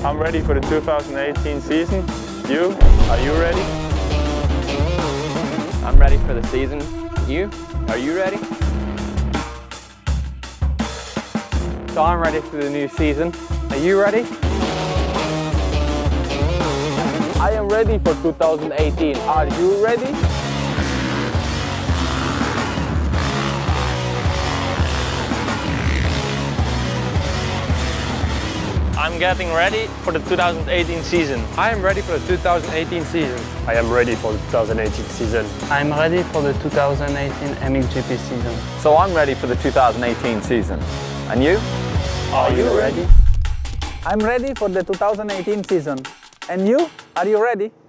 I'm ready for the 2018 season. You? Are you ready? I'm ready for the season. You? Are you ready? So I'm ready for the new season. Are you ready? I am ready for 2018. Are you ready? I'm getting ready for the 2018 season. I am ready for the 2018 season. I am ready for the 2018 season. I'm ready for the 2018 MXGP season. So I'm ready for the 2018 season. And you? Are you ready? I'm ready for the 2018 season. And you? Are you ready?